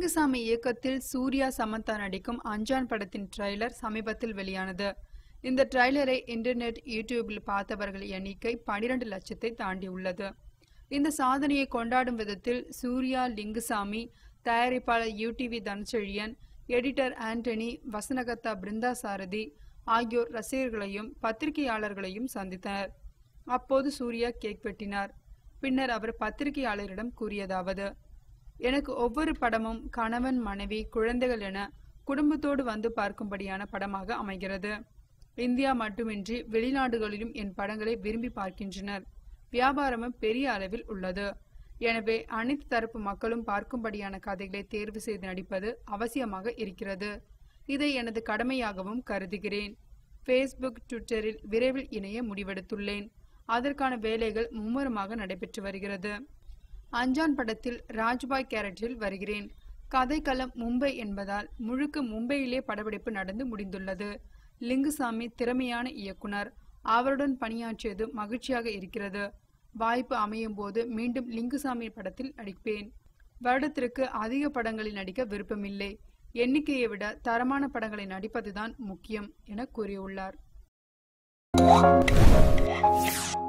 லிங்குசாமி இயக்கத்தில் சூர்யா சமந்தா நடிக்கும் அஞ்சான் படத்தின் ட்ரைலர் சமீபத்தில் வெளியானது. இந்த ட்ரைலரை இன்டர்நெட் யூடியூபில் பார்த்தவர்கள் எண்ணிக்கை 12 லட்சத்தை தாண்டியுள்ளது. இந்த சாதனையை கொண்டாடும் விதத்தில் சூர்யா, லிங்குசாமி, தயாரிப்பாளர் யூடிவி தனசெழியன், எடிட்டர் ஆண்டனி, வசனகர்த்தா பிருந்தா சாரதி ஆகியோர் ரசிகர்களையும் பத்திரிகையாளர்களையும் சந்தித்தனர். அப்போது சூர்யா கேக் வெட்டினார். பின்னர் அவர் பத்திரிகையாளரிடம் கூறியதாவது: எனக்கு ஒவ்வொரு படமும் கணவன், மனைவி, குழந்தைகள் என குடும்பத்தோடு வந்து பார்க்கும்படியான படமாக அமைகிறது. இந்தியா மட்டுமின்றி வெளிநாடுகளிலும் என் படங்களை விரும்பி பார்க்கின்றனர். வியாபாரமும் பெரிய அளவில் உள்ளது. எனவே அனைத்து தரப்பு மக்களும் பார்க்கும்படியான கதைகளை தேர்வு செய்து நடிப்பது அவசியமாக இருக்கிறது. இதை எனது கடமையாகவும் கருதுகிறேன். ஃபேஸ்புக், ட்விட்டரில் விரைவில் இணைய முடிவெடுத்துள்ளேன். அதற்கான வேலைகள் மும்முரமாக நடைபெற்று வருகிறது. அஞ்சான் படத்தில் ராஜ்பாய் கேரக்டரில் வருகிறேன். கதைக்களம் மும்பை என்பதால் முழுக்க மும்பையிலே படப்பிடிப்பு நடந்து முடிந்துள்ளது. லிங்குசாமி திறமையான இயக்குனர். அவருடன் பணியாற்றியது மகிழ்ச்சியாக இருக்கிறது. வாய்ப்பு அமையும் போது மீண்டும் லிங்குசாமி படத்தில் நடிப்பேன். வருடத்திற்கு அதிக படங்களில் நடிக்க விருப்பமில்லை. எண்ணிக்கையை விட தரமான படங்களை நடிப்பதுதான் முக்கியம் என கூறியுள்ளார்.